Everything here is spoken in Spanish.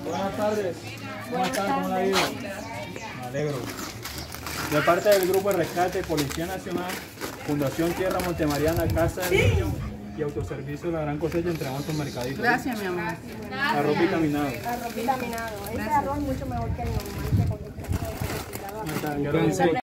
Buenas tardes. ¿Cómo están? ¿Cómo la ha ido? Me alegro. De parte del Grupo de Rescate, Policía Nacional, Fundación Tierra Montemariana, Casa del Niño y Autoservicio La Gran Cosecha, entregamos tus mercaditos. Gracias, mi amor. Arroz vitaminado. Arroz vitaminado. Ese arroz es mucho mejor que el normal que con el Gracias.